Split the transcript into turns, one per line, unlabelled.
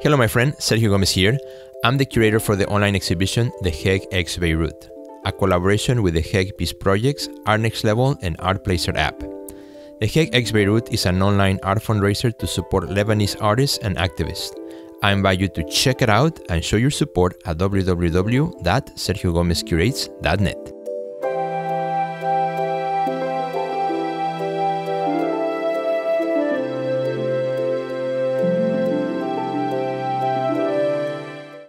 Hello my friend, Sergio Gomez here. I'm the curator for the online exhibition The Hauge X Beirut, a collaboration with the Hauge Peace Projects, Art Next Level and ArtPlacer app. The Hauge X Beirut is an online art fundraiser to support Lebanese artists and activists. I invite you to check it out and show your support at www.sergiogomezcurates.net.